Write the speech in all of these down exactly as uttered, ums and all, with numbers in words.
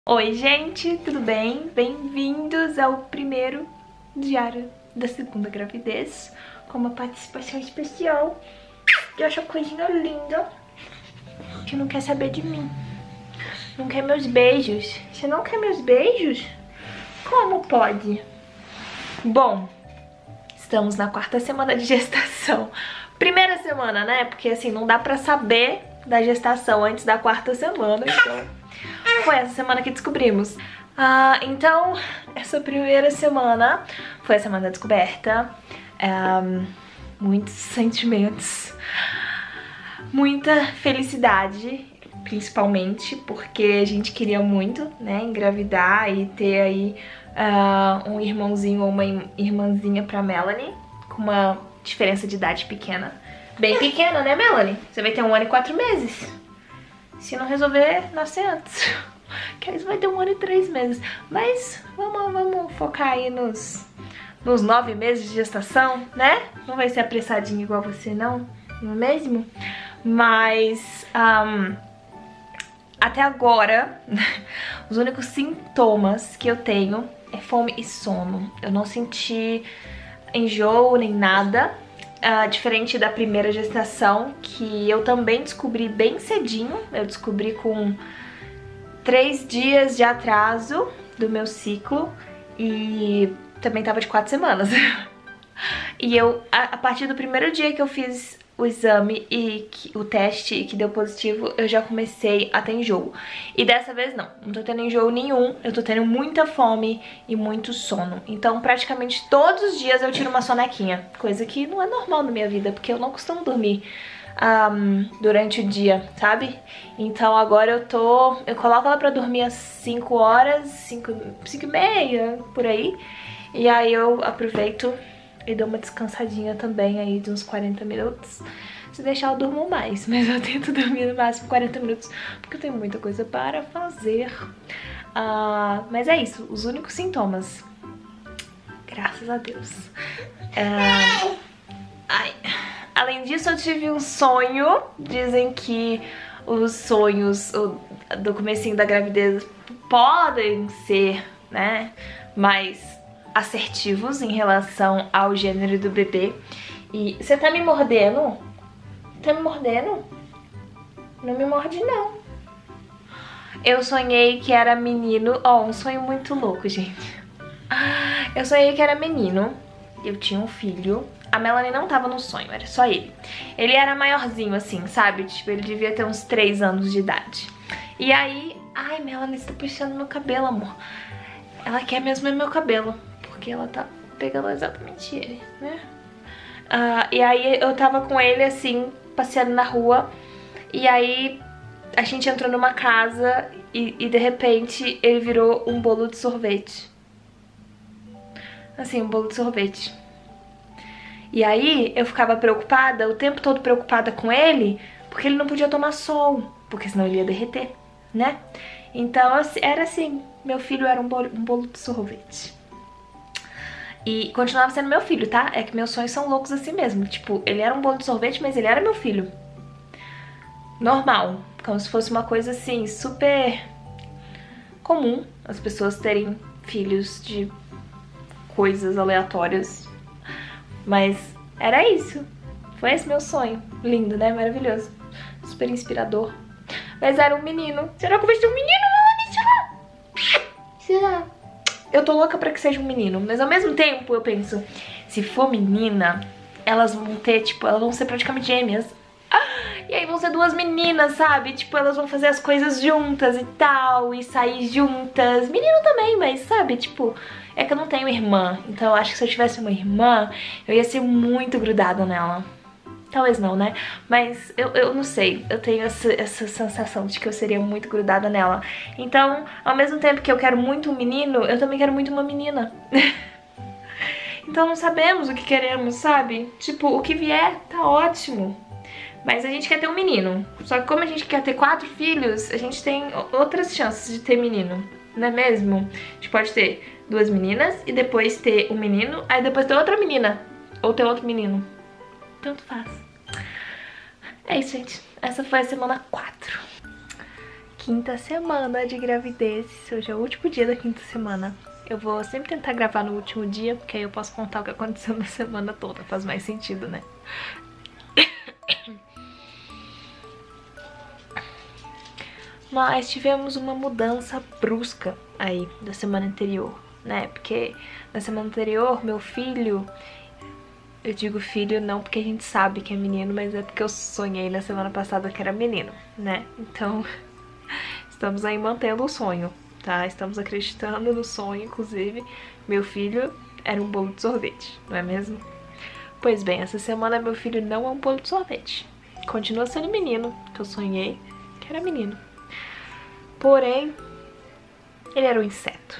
Oi gente, tudo bem? Bem-vindos ao primeiro diário da segunda gravidez, com uma participação especial de essa coisinha linda que não quer saber de mim, não quer meus beijos. Você não quer meus beijos? Como pode? Bom, estamos na quarta semana de gestação. Primeira semana, né? Porque assim, não dá pra saber da gestação antes da quarta semana, então foi essa semana que descobrimos. Ah, então, essa primeira semana foi a semana da descoberta. Um, muitos sentimentos, muita felicidade, principalmente porque a gente queria muito, né, engravidar e ter aí uh, um irmãozinho ou uma irmãzinha pra Melanie, com uma diferença de idade pequena. Bem pequena, né, Melanie? Você vai ter um ano e quatro meses. Se não resolver, nascer antes. Que aí você vai ter um ano e três meses. Mas vamos, vamos focar aí nos, nos nove meses de gestação, né? Não vai ser apressadinho igual você, não. Não é mesmo? Mas um, até agora, os únicos sintomas que eu tenho é fome e sono. Eu não senti enjoo nem nada. Uh, diferente da primeira gestação, que eu também descobri bem cedinho. Eu descobri com três dias de atraso do meu ciclo e também tava de quatro semanas. E eu, a, a partir do primeiro dia que eu fiz o exame e que, o teste e que deu positivo, eu já comecei a ter enjoo. E dessa vez não, não tô tendo enjoo nenhum, eu tô tendo muita fome e muito sono. Então praticamente todos os dias eu tiro uma sonequinha, coisa que não é normal na minha vida, porque eu não costumo dormir um, durante o dia, sabe? Então agora eu tô, eu coloco ela pra dormir às cinco horas, cinco e meia, por aí. E aí eu aproveito e dou uma descansadinha também aí de uns quarenta minutos. Se deixar eu durmo mais, mas eu tento dormir no máximo quarenta minutos, porque eu tenho muita coisa para fazer. Uh, mas é isso, os únicos sintomas. Graças a Deus. Uh, ai. Além disso, eu tive um sonho. Dizem que os sonhos do comecinho da gravidez podem ser, né, mais assertivos em relação ao gênero do bebê. E você tá me mordendo? Tá me mordendo? Não me morde, não. Eu sonhei que era menino. Ó, oh, um sonho muito louco, gente. Eu sonhei que era menino. Eu tinha um filho. A Melanie não tava no sonho, era só ele. Ele era maiorzinho, assim, sabe? Tipo, ele devia ter uns três anos de idade. E aí... Ai, Melanie, você tá puxando meu cabelo, amor. Ela quer mesmo é meu cabelo, porque ela tá pegando exatamente ele, né? Uh, e aí eu tava com ele, assim, passeando na rua. E aí a gente entrou numa casa e, e de repente ele virou um bolo de sorvete. Assim, um bolo de sorvete. E aí eu ficava preocupada, o tempo todo preocupada com ele, porque ele não podia tomar sol, porque senão ele ia derreter, né? Então era assim, meu filho era um bolo, um bolo de sorvete. E continuava sendo meu filho, tá? É que meus sonhos são loucos assim mesmo. Tipo, ele era um bolo de sorvete, mas ele era meu filho. Normal. Como se fosse uma coisa assim, super comum as pessoas terem filhos de coisas aleatórias. Mas era isso. Foi esse meu sonho. Lindo, né? Maravilhoso. Super inspirador. Mas era um menino. Será que eu vou ser um menino? Será? Será? Eu tô louca pra que seja um menino. Mas ao mesmo tempo eu penso, se for menina, elas vão ter, tipo, elas vão ser praticamente gêmeas. E aí vão ser duas meninas, sabe? Tipo, elas vão fazer as coisas juntas e tal, e sair juntas. Menino também, mas sabe, tipo... É que eu não tenho irmã, então eu acho que se eu tivesse uma irmã, eu ia ser muito grudada nela. Talvez não, né? Mas eu, eu não sei, eu tenho essa, essa sensação de que eu seria muito grudada nela. Então, ao mesmo tempo que eu quero muito um menino, eu também quero muito uma menina. Então não sabemos o que queremos, sabe? Tipo, o que vier tá ótimo. Mas a gente quer ter um menino. Só que como a gente quer ter quatro filhos, a gente tem outras chances de ter menino, não é mesmo? A gente pode ter duas meninas e depois ter um menino, aí depois ter outra menina, ou ter outro menino. Tanto faz. É isso, gente. Essa foi a semana quatro. quinta semana de gravidez. Hoje é o último dia da quinta semana. Eu vou sempre tentar gravar no último dia, porque aí eu posso contar o que aconteceu na semana toda. Faz mais sentido, né? Nós tivemos uma mudança brusca aí da semana anterior, né? Porque na semana anterior, meu filho... Eu digo filho não porque a gente sabe que é menino, mas é porque eu sonhei na semana passada que era menino, né? Então, estamos aí mantendo o sonho, tá? Estamos acreditando no sonho, inclusive. Meu filho era um bolo de sorvete, não é mesmo? Pois bem, essa semana meu filho não é um bolo de sorvete. Continua sendo menino, que eu sonhei que era menino. Porém, ele era um inseto.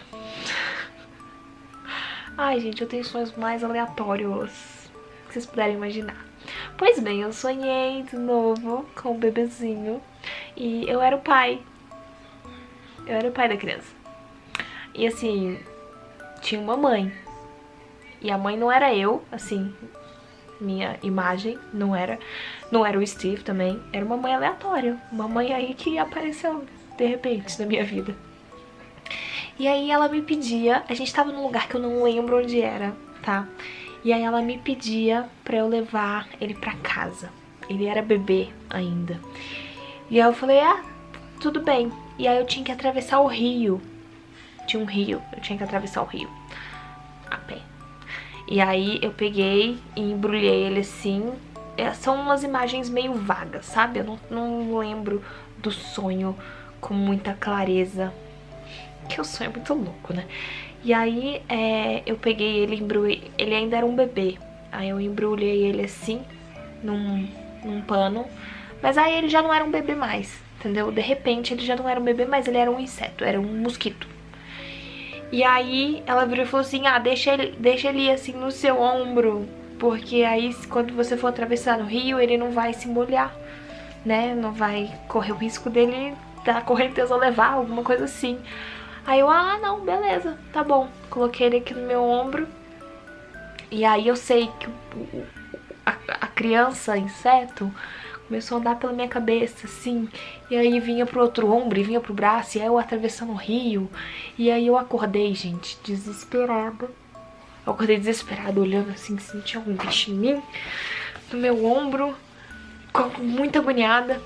Ai, gente, eu tenho sonhos mais aleatórios que vocês puderem imaginar. Pois bem, eu sonhei de novo com o bebezinho e eu era o pai. Eu era o pai da criança. E assim, tinha uma mãe. E a mãe não era eu, assim, minha imagem não era. Não era o Steve também. Era uma mãe aleatória. Uma mãe aí que apareceu de repente na minha vida. E aí ela me pedia, a gente tava num lugar que eu não lembro onde era, tá? E aí ela me pedia pra eu levar ele pra casa. Ele era bebê ainda. E aí eu falei, ah, tudo bem. E aí eu tinha que atravessar o rio. Tinha um rio, eu tinha que atravessar o rio a pé. E aí eu peguei e embrulhei ele assim. É, são umas imagens meio vagas, sabe? Eu não, não lembro do sonho com muita clareza. Que o sonho é muito louco, né? E aí é, eu peguei ele, embrulhei, ele ainda era um bebê. Aí eu embrulhei ele assim, num, num pano. Mas aí ele já não era um bebê mais, entendeu? De repente ele já não era um bebê mais, ele era um inseto, era um mosquito. E aí ela virou e falou assim, ah, deixa ele, deixa ele ir assim no seu ombro, porque aí quando você for atravessar no rio, ele não vai se molhar, né? Não vai correr o risco dele da correnteza levar, alguma coisa assim. Aí eu, ah, não, beleza, tá bom. Coloquei ele aqui no meu ombro. E aí eu sei que o, a, a criança, inseto, começou a andar pela minha cabeça, assim. E aí vinha pro outro ombro e vinha pro braço. E aí eu atravessando o rio. E aí eu acordei, gente, desesperada. Eu acordei desesperada, olhando assim, se não tinha algum bicho em mim, no meu ombro, muito agoniada.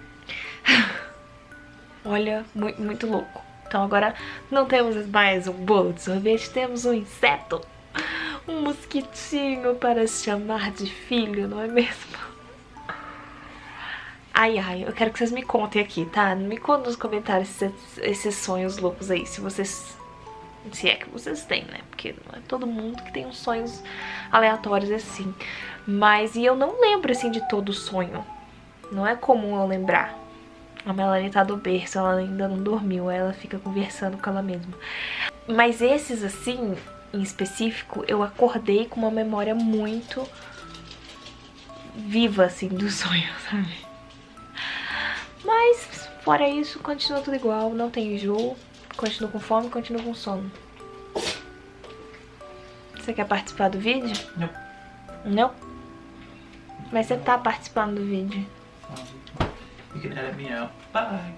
Olha, muito, muito louco. Então agora não temos mais um bolo de sorvete, temos um inseto, um mosquitinho para se chamar de filho, não é mesmo? Ai, ai, eu quero que vocês me contem aqui, tá? Me contem nos comentários esses, esses sonhos loucos aí, se vocês... Se é que vocês têm, né? Porque não é todo mundo que tem uns sonhos aleatórios assim. Mas, e eu não lembro, assim, de todo sonho. Não é comum eu lembrar. A Melanie tá do berço, ela ainda não dormiu, ela fica conversando com ela mesma. Mas esses, assim, em específico, eu acordei com uma memória muito viva, assim, do sonho, sabe? Mas, fora isso, continua tudo igual, não tem enjoo, continuo com fome, continuo com sono. Você quer participar do vídeo? Não. Não? Mas você tá participando do vídeo. You can edit me out. Bye.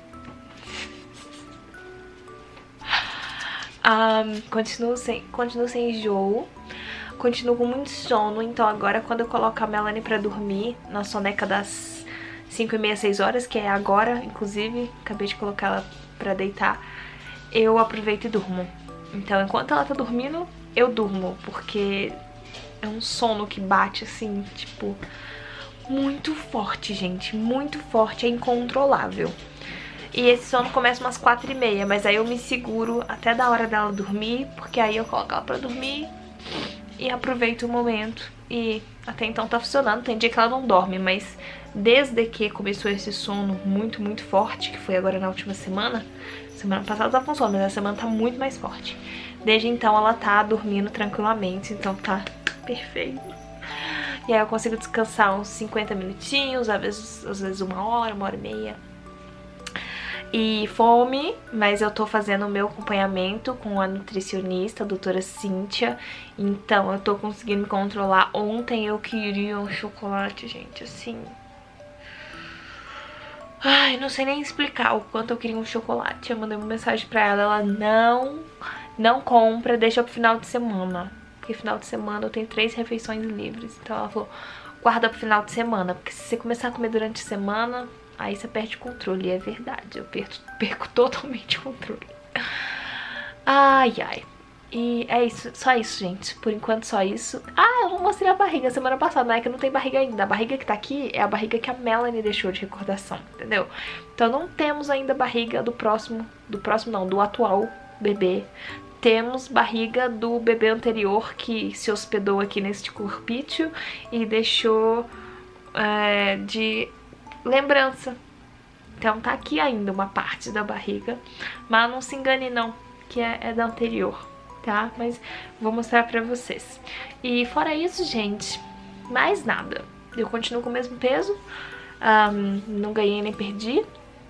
Um, continuo, sem, continuo sem enjoo. Continuo com muito sono. Então agora quando eu coloco a Melanie pra dormir, na soneca das cinco e meia, seis horas, que é agora, inclusive, acabei de colocar ela pra deitar, eu aproveito e durmo. Então enquanto ela tá dormindo, eu durmo, porque é um sono que bate assim, tipo... muito forte, gente, muito forte, é incontrolável. E esse sono começa umas quatro e meia, mas aí eu me seguro até da hora dela dormir, porque aí eu coloco ela pra dormir e aproveito o momento. E até então tá funcionando, tem dia que ela não dorme, mas desde que começou esse sono muito, muito forte, que foi agora na última semana, semana passada tá com sono, mas essa semana tá muito mais forte. Desde então ela tá dormindo tranquilamente, então tá perfeito. E aí eu consigo descansar uns cinquenta minutinhos, às vezes, às vezes uma hora, uma hora e meia. E fome, mas eu tô fazendo o meu acompanhamento com a nutricionista, a doutora Cíntia. Então eu tô conseguindo me controlar. Ontem eu queria um chocolate, gente, assim... Ai, não sei nem explicar o quanto eu queria um chocolate. Eu mandei uma mensagem pra ela, ela não, não compra, deixa pro final de semana. Porque final de semana eu tenho três refeições livres. Então ela falou, guarda pro final de semana, porque se você começar a comer durante a semana, aí você perde o controle. E é verdade, eu perco, perco totalmente o controle. Ai, ai. E é isso, só isso, gente. Por enquanto, só isso. Ah, eu não mostrei a barriga semana passada, não é que não tem barriga ainda. A barriga que tá aqui é a barriga que a Melanie deixou de recordação, entendeu? Então não temos ainda barriga do próximo, do próximo não, do atual bebê. Temos barriga do bebê anterior que se hospedou aqui neste corpício e deixou é, de lembrança. Então tá aqui ainda uma parte da barriga, mas não se engane não, que é, é da anterior. Tá? Mas vou mostrar pra vocês. E fora isso, gente, mais nada. Eu continuo com o mesmo peso. Um, não ganhei nem perdi.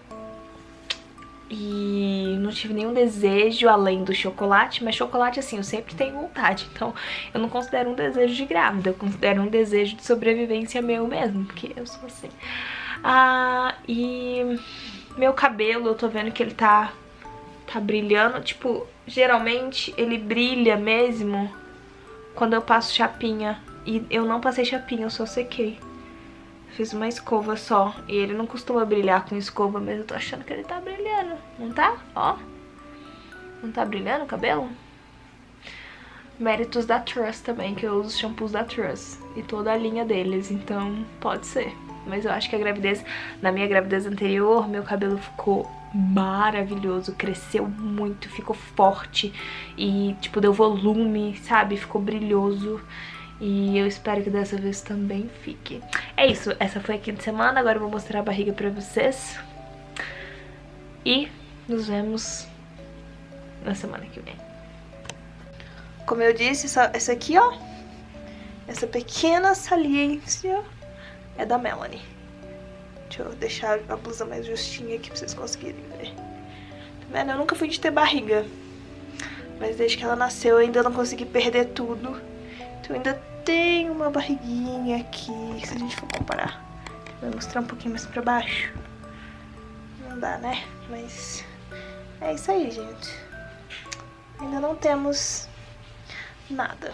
E não tive nenhum desejo além do chocolate. Mas chocolate, assim, eu sempre tenho vontade. Então eu não considero um desejo de grávida. Eu considero um desejo de sobrevivência meu mesmo. Porque eu sou assim. Ah, e meu cabelo, eu tô vendo que ele tá... Tá brilhando, tipo, geralmente ele brilha mesmo quando eu passo chapinha. E eu não passei chapinha, eu só sequei. Fiz uma escova só. E ele não costuma brilhar com escova, mas eu tô achando que ele tá brilhando. Não tá? Ó. Não tá brilhando o cabelo? Méritos da Trust também, que eu uso os shampoos da Trust. E toda a linha deles, então pode ser. Mas eu acho que a gravidez, na minha gravidez anterior, meu cabelo ficou maravilhoso, cresceu muito, ficou forte e, tipo, deu volume, sabe? Ficou brilhoso e eu espero que dessa vez também fique. É isso, essa foi a quinta semana, agora eu vou mostrar a barriga pra vocês e nos vemos na semana que vem. Como eu disse, essa, essa aqui, ó, essa pequena saliência é da Melanie. Deixa eu deixar a blusa mais justinha aqui pra vocês conseguirem ver. Tá vendo? Eu nunca fui de ter barriga. Mas desde que ela nasceu eu ainda não consegui perder tudo. Então eu ainda tenho uma barriguinha aqui. Se a gente for comparar. Vou mostrar um pouquinho mais pra baixo. Não dá, né? Mas é isso aí, gente. Ainda não temos nada.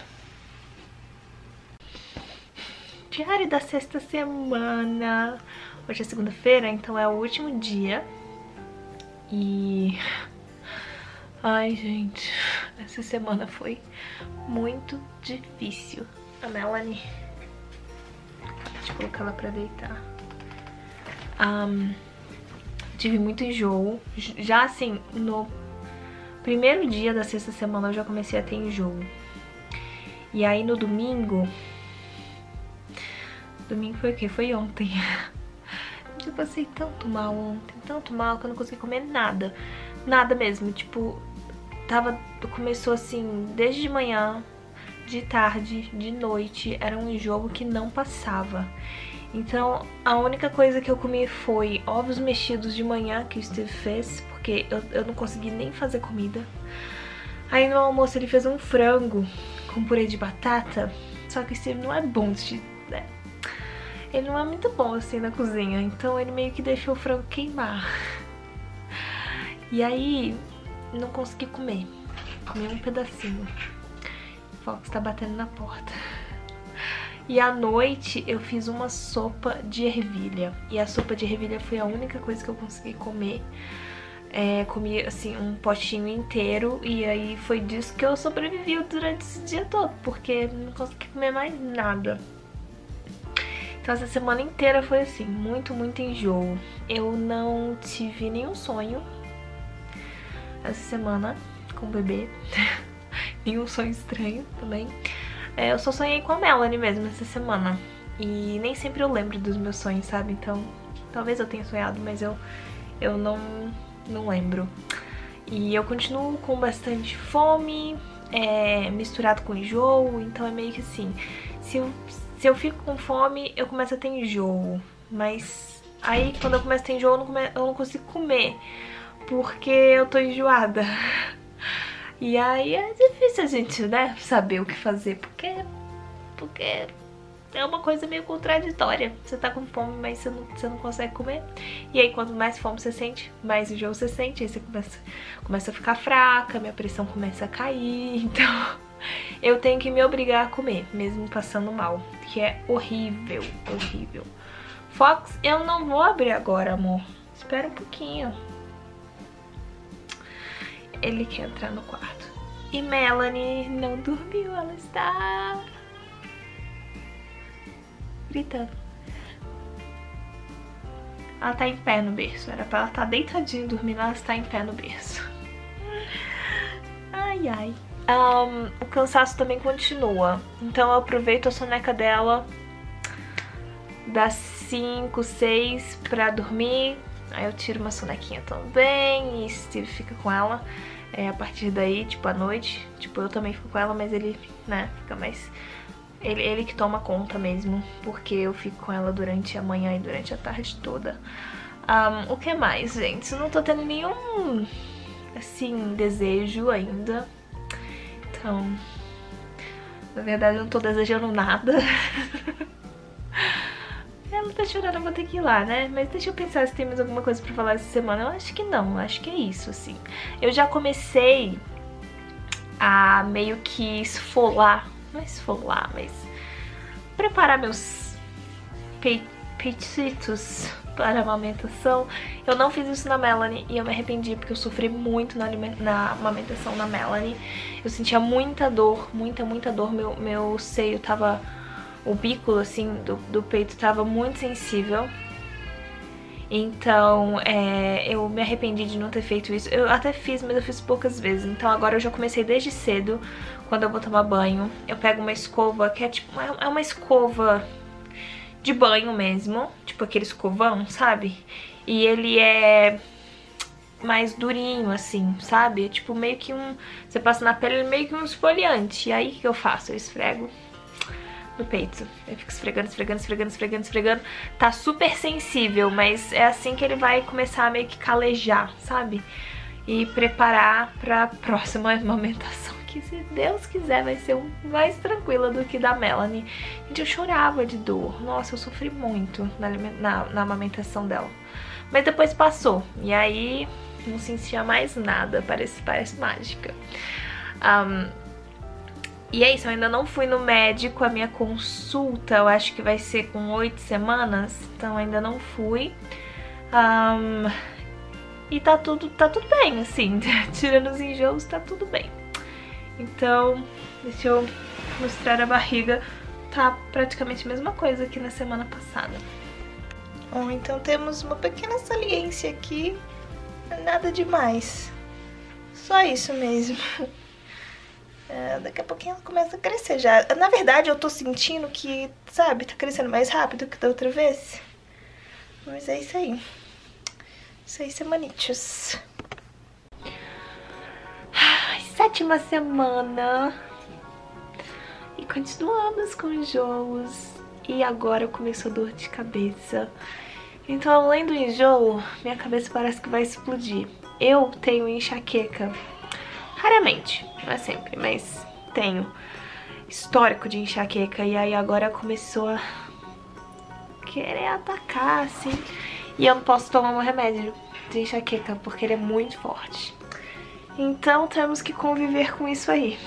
Diário da sexta semana. Hoje é segunda-feira, então é o último dia. E... ai, gente, essa semana foi muito difícil. A Melanie... deixa eu colocar ela pra deitar. Um, tive muito enjoo. Já assim, no primeiro dia da sexta semana eu já comecei a ter enjoo. E aí no domingo... Domingo foi o quê? Foi ontem. Eu passei tanto mal ontem, tanto mal que eu não consegui comer nada. Nada mesmo, tipo, tava, começou assim, desde de manhã, de tarde, de noite, era um enjoo que não passava. Então, a única coisa que eu comi foi ovos mexidos de manhã, que o Steve fez, porque eu, eu não consegui nem fazer comida. Aí no almoço ele fez um frango com purê de batata, só que o Steve não é bom de... né? Ele não é muito bom assim na cozinha, então ele meio que deixou o frango queimar. E aí, não consegui comer. Comi um pedacinho. O Fox tá batendo na porta. E à noite eu fiz uma sopa de ervilha. E a sopa de ervilha foi a única coisa que eu consegui comer. É, comi assim um potinho inteiro e aí foi disso que eu sobrevivi durante esse dia todo, porque não consegui comer mais nada. Então essa semana inteira foi assim, muito, muito enjoo. Eu não tive nenhum sonho essa semana com o bebê. Nenhum sonho estranho também. É, eu só sonhei com a Melanie mesmo essa semana. E nem sempre eu lembro dos meus sonhos, sabe? Então, talvez eu tenha sonhado, mas eu, eu não, não lembro. E eu continuo com bastante fome, é, misturado com enjoo. Então é meio que assim, se eu... Se eu fico com fome, eu começo a ter enjoo. Mas aí, quando eu começo a ter enjoo, eu não, come... eu não consigo comer. Porque eu tô enjoada. E aí é difícil a gente, né, saber o que fazer. Porque... Porque é uma coisa meio contraditória. Você tá com fome, mas você não, você não consegue comer. E aí quanto mais fome você sente, mais enjoo você sente. Aí você começa, começa a ficar fraca, minha pressão começa a cair. Então eu tenho que me obrigar a comer, mesmo passando mal. Que é horrível, horrível. Fox, eu não vou abrir agora, amor. Espera um pouquinho. Ele quer entrar no quarto. E Melanie não dormiu, ela está gritando. Ela tá em pé no berço. Era pra ela estar deitadinha dormindo, ela está em pé no berço. Ai, ai. Um, o cansaço também continua. Então eu aproveito a soneca dela das cinco, seis pra dormir. Aí eu tiro uma sonequinha também e Steve fica com ela. É, a partir daí, tipo, à noite, tipo, eu também fico com ela, mas ele, né, fica mais... Ele, ele que toma conta mesmo, porque eu fico com ela durante a manhã e durante a tarde toda. Um, o que mais, gente? Eu não tô tendo nenhum, assim, desejo ainda. Então, na verdade eu não tô desejando nada. Ela tá chorando, eu vou ter que ir lá, né? Mas deixa eu pensar se tem mais alguma coisa pra falar essa semana. Eu acho que não, acho que é isso, assim. Eu já comecei a meio que esfolar, não é esfolar, mas preparar meus pe peititos para a amamentação. Eu não fiz isso na Melanie e eu me arrependi porque eu sofri muito na, na amamentação na Melanie. Eu sentia muita dor, muita, muita dor. Meu, meu seio tava... O bico, assim, do, do peito tava muito sensível. Então, é, eu me arrependi de não ter feito isso. Eu até fiz, mas eu fiz poucas vezes. Então agora eu já comecei desde cedo, quando eu vou tomar banho. Eu pego uma escova, que é tipo, é uma escova de banho mesmo. Tipo aquele escovão, sabe? E ele é mais durinho, assim, sabe? É tipo meio que um... Você passa na pele, meio que um esfoliante. E aí o que eu faço? Eu esfrego no peito. Eu fico esfregando, esfregando, esfregando, esfregando, esfregando. Tá super sensível, mas é assim que ele vai começar a meio que calejar, sabe? E preparar pra próxima amamentação, que se Deus quiser vai ser mais tranquila do que da Melanie. Gente, eu chorava de dor. Nossa, eu sofri muito na, na, na amamentação dela. Mas depois passou. E aí não sentia mais nada. Parece, parece mágica. Um, E é isso, eu ainda não fui no médico, a minha consulta eu acho que vai ser com oito semanas, então ainda não fui. Um, e tá tudo, tá tudo bem, assim, tirando os enjoos, tá tudo bem. Então, deixa eu mostrar a barriga, tá praticamente a mesma coisa que na semana passada. Bom, então temos uma pequena saliência aqui, nada demais, só isso mesmo. É, daqui a pouquinho ela começa a crescer já. Na verdade, eu tô sentindo que, sabe, tá crescendo mais rápido que da outra vez. Mas é isso aí. Isso aí, semanitos. Ai, sétima semana. E continuamos com enjoos. E agora começou a dor de cabeça. Então, além do enjoo, minha cabeça parece que vai explodir. Eu tenho enxaqueca. Raramente, não é sempre, mas tenho histórico de enxaqueca. E aí agora começou a querer atacar, assim. E eu não posso tomar um remédio de enxaqueca, porque ele é muito forte. Então temos que conviver com isso aí.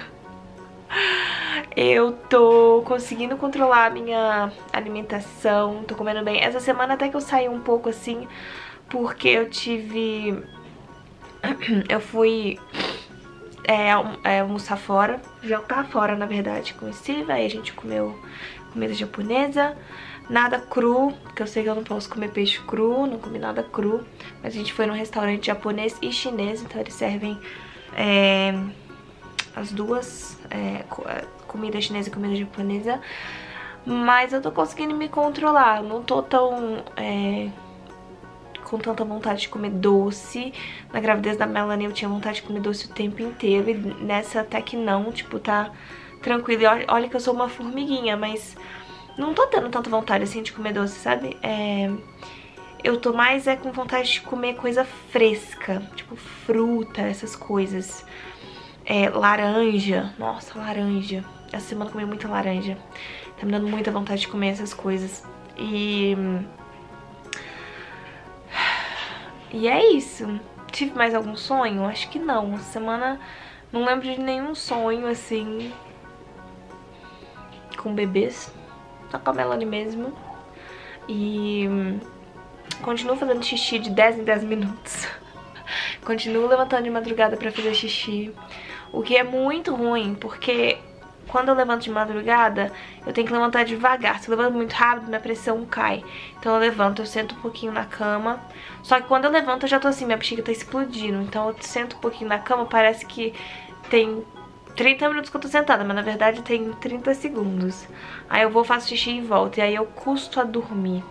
Eu tô conseguindo controlar a minha alimentação, tô comendo bem. Essa semana até que eu saí um pouco assim, porque eu tive... Eu fui... É, é, almoçar fora, jantar fora na verdade com o Steve, aí a gente comeu comida japonesa, nada cru, porque eu sei que eu não posso comer peixe cru, não comi nada cru, mas a gente foi num restaurante japonês e chinês, então eles servem é, as duas, é, comida chinesa e comida japonesa, mas eu tô conseguindo me controlar, não tô tão... É, com tanta vontade de comer doce. Na gravidez da Melanie eu tinha vontade de comer doce o tempo inteiro e nessa até que não, tipo, tá tranquilo. E olha, olha que eu sou uma formiguinha, mas não tô tendo tanta vontade assim de comer doce, sabe? É... Eu tô mais é com vontade de comer coisa fresca, tipo fruta, essas coisas. É, laranja, nossa, laranja. Essa semana eu comi muita laranja. Tá me dando muita vontade de comer essas coisas. E... E é isso. Tive mais algum sonho? Acho que não. Essa semana não lembro de nenhum sonho, assim, com bebês. Só com a Melanie mesmo. E continuo fazendo xixi de dez em dez minutos. Continuo levantando de madrugada pra fazer xixi. O que é muito ruim, porque quando eu levanto de madrugada, eu tenho que levantar devagar. Se eu levanto muito rápido, minha pressão cai. Então eu levanto, eu sento um pouquinho na cama. Só que quando eu levanto, eu já tô assim, minha bexiga tá explodindo. Então eu sento um pouquinho na cama, parece que tem trinta minutos que eu tô sentada, mas na verdade tem trinta segundos. Aí eu vou, faço xixi e volto. E aí eu custo a dormir.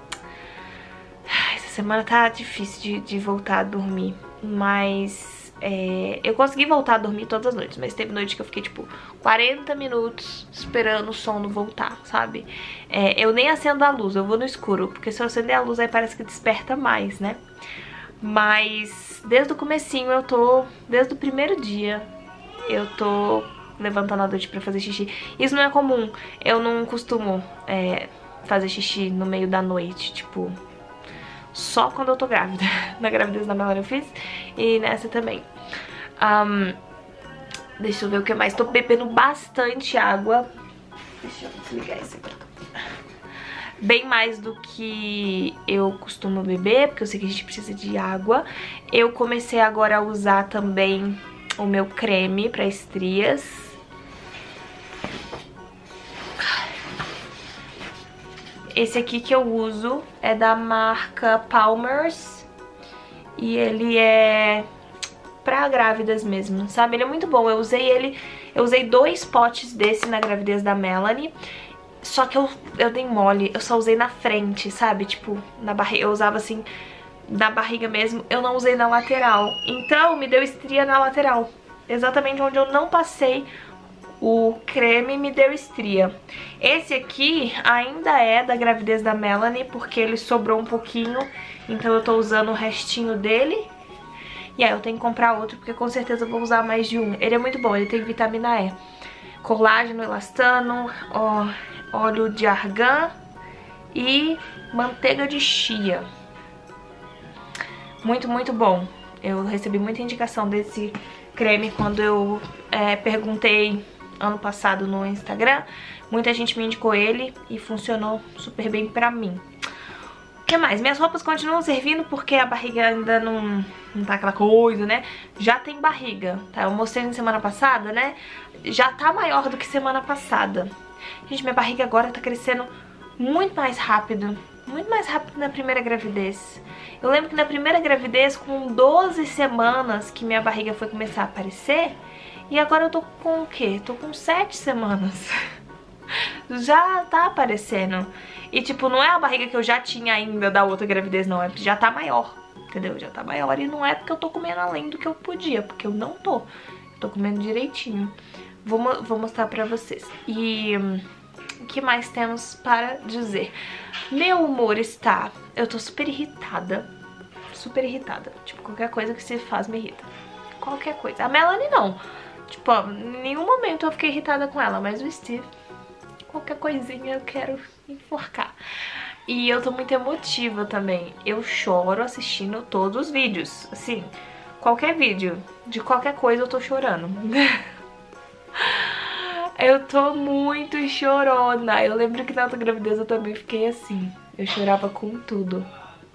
Essa semana tá difícil de, de voltar a dormir. Mas... É, eu consegui voltar a dormir todas as noites, mas teve noite que eu fiquei tipo quarenta minutos esperando o sono voltar, sabe? É, eu nem acendo a luz, eu vou no escuro, porque se eu acender a luz aí parece que desperta mais, né? Mas desde o comecinho eu tô, desde o primeiro dia, eu tô levantando à noite pra fazer xixi. Isso não é comum, eu não costumo é, fazer xixi no meio da noite, tipo... Só quando eu tô grávida. Na gravidez da Melanie eu fiz e nessa também. Um, deixa eu ver o que mais. Tô bebendo bastante água. Deixa eu desligar isso aqui. Bem mais do que eu costumo beber, porque eu sei que a gente precisa de água. Eu comecei agora a usar também o meu creme pra estrias. Esse aqui que eu uso é da marca Palmer's e ele é pra grávidas mesmo, sabe? Ele é muito bom, eu usei ele, eu usei dois potes desse na gravidez da Melanie, só que eu, eu dei mole, eu só usei na frente, sabe? Tipo, na barriga, eu usava assim, na barriga mesmo, eu não usei na lateral, então me deu estria na lateral, exatamente onde eu não passei o creme me deu estria. Esse aqui ainda é da gravidez da Melanie, porque ele sobrou um pouquinho, então eu tô usando o restinho dele. E aí eu tenho que comprar outro, porque com certeza eu vou usar mais de um. Ele é muito bom, ele tem vitamina E, colágeno, elastano, ó, óleo de argan e manteiga de chia. Muito, muito bom. Eu recebi muita indicação desse creme quando eu é, perguntei ano passado no Instagram. Muita gente me indicou ele e funcionou super bem pra mim. O que mais? Minhas roupas continuam servindo porque a barriga ainda não, não tá aquela coisa, né? Já tem barriga, tá? Eu mostrei na semana passada, né? Já tá maior do que semana passada. Gente, minha barriga agora tá crescendo muito mais rápido. Muito mais rápido na primeira gravidez. Eu lembro que na primeira gravidez, com doze semanas que minha barriga foi começar a aparecer, e agora eu tô com o quê? Tô com sete semanas. Já tá aparecendo. E tipo, não é a barriga que eu já tinha ainda da outra gravidez, não. É porque já tá maior, entendeu? Já tá maior e não é porque eu tô comendo além do que eu podia, porque eu não tô. Eu tô comendo direitinho. Vou, vou mostrar pra vocês. E hum, o que mais temos para dizer? Meu humor está... Eu tô super irritada. Super irritada. Tipo, qualquer coisa que se faz me irrita. Qualquer coisa. A Melanie não. Tipo, ó, em nenhum momento eu fiquei irritada com ela, mas o Steve, qualquer coisinha eu quero enforcar. E eu tô muito emotiva também. Eu choro assistindo todos os vídeos. Assim, qualquer vídeo, de qualquer coisa eu tô chorando. Eu tô muito chorona. Eu lembro que na outra gravidez eu também fiquei assim. Eu chorava com tudo.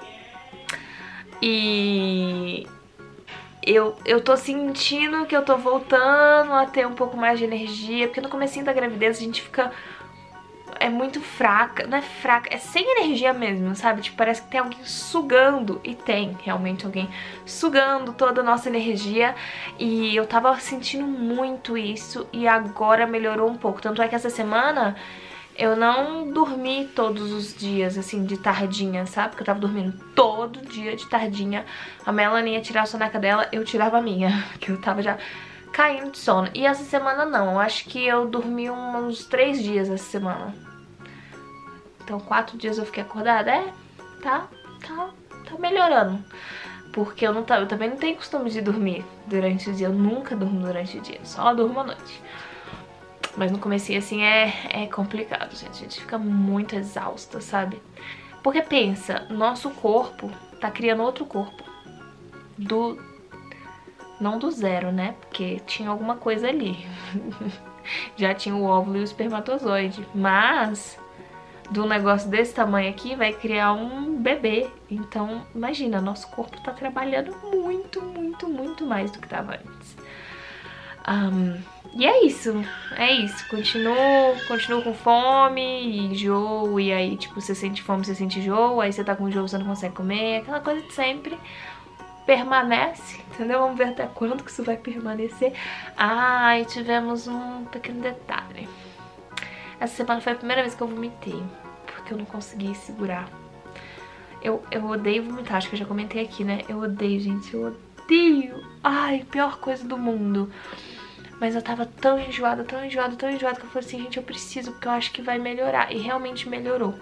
E... Eu, eu tô sentindo que eu tô voltando a ter um pouco mais de energia, porque no comecinho da gravidez a gente fica... É muito fraca, não é fraca, é sem energia mesmo, sabe? Tipo, parece que tem alguém sugando, e tem realmente alguém sugando toda a nossa energia. E eu tava sentindo muito isso, e agora melhorou um pouco. Tanto é que essa semana eu não dormi todos os dias, assim, de tardinha, sabe? Porque eu tava dormindo todo dia de tardinha. A Melanie ia tirar a soneca dela, eu tirava a minha, que eu tava já caindo de sono. E essa semana não, eu acho que eu dormi uns três dias essa semana. Então quatro dias eu fiquei acordada, é, tá, tá, tá melhorando. Porque eu, não tá, eu também não tenho costume de dormir durante o dia, eu nunca durmo durante o dia, só durmo à noite. Mas no comecinho, assim, é, é complicado, gente. A gente fica muito exausta, sabe? Porque pensa, nosso corpo tá criando outro corpo. Do... Não do zero, né? Porque tinha alguma coisa ali. Já tinha o óvulo e o espermatozoide. Mas... de um negócio desse tamanho aqui, vai criar um bebê. Então, imagina, nosso corpo tá trabalhando muito, muito, muito mais do que tava antes. Um, e é isso, é isso. Continuo, continuo com fome e enjoo. E aí, tipo, você sente fome, você sente enjoo. Aí você tá com enjoo, você não consegue comer. Aquela coisa de sempre. Permanece, entendeu? Vamos ver até quando que isso vai permanecer. Ah, e tivemos um pequeno detalhe. Essa semana foi a primeira vez que eu vomitei, porque eu não consegui segurar. Eu, eu odeio vomitar, acho que eu já comentei aqui, né? Eu odeio, gente, eu odeio. Ai, pior coisa do mundo. Mas eu tava tão enjoada, tão enjoada, tão enjoada, que eu falei assim, gente, eu preciso, porque eu acho que vai melhorar. E realmente melhorou.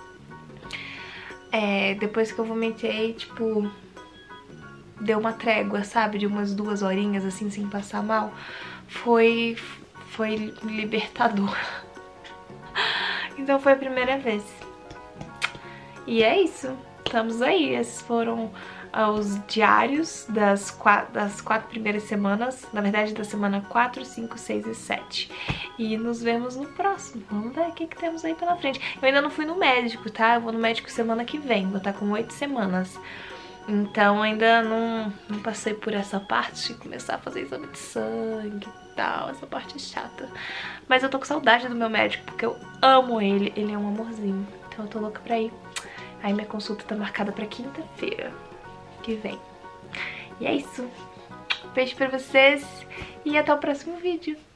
É, depois que eu vomitei, tipo... deu uma trégua, sabe? De umas duas horinhas, assim, sem passar mal. Foi... foi libertador. Então foi a primeira vez. E é isso. Estamos aí. Esses foram os diários das quatro, das quatro primeiras semanas. Na verdade, da semana quatro, cinco, seis e sete. E nos vemos no próximo. Vamos ver o que, que temos aí pela frente. Eu ainda não fui no médico, tá? Eu vou no médico semana que vem. Vou estar com oito semanas. Então ainda não, não passei por essa parte de começar a fazer exame de sangue e tal, essa parte é chata. Mas eu tô com saudade do meu médico, porque eu amo ele, ele é um amorzinho. Então eu tô louca pra ir. Aí minha consulta tá marcada pra quinta-feira que vem. E é isso. Beijo pra vocês e até o próximo vídeo.